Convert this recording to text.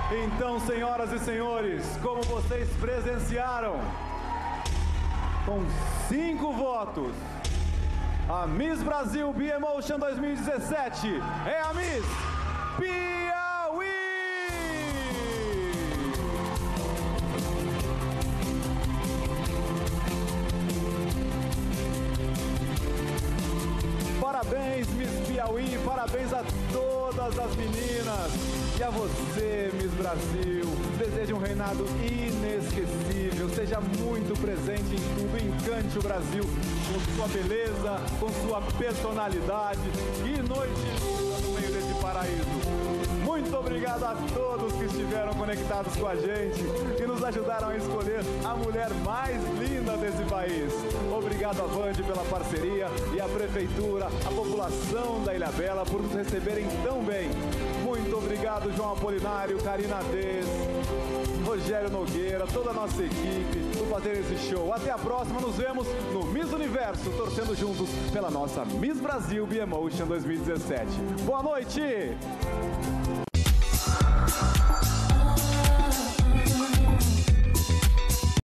Então, senhoras e senhores, como vocês presenciaram, com 5 votos, a Miss Brasil B-Emotion 2017 é a Miss Piauí! Parabéns, Miss Piauí, parabéns a todas as meninas e a você, Miss Brasil. Desejo um reinado inesquecível, seja muito presente em tudo, encante o Brasil com sua beleza, com sua personalidade. Que noite linda no meio desse paraíso. Muito obrigado a todos que estiveram conectados com a gente e nos ajudaram a escolher a mulher mais linda desse país. Obrigado a Band pela parceria e a Prefeitura, a população da Ilhabela por nos receberem tão bem. Muito obrigado, João Apolinário, Karina Dez, Rogério Nogueira, toda a nossa equipe por fazer esse show. Até a próxima, nos vemos no Miss Universo, torcendo juntos pela nossa Miss Brasil B-Emotion 2017. Boa noite!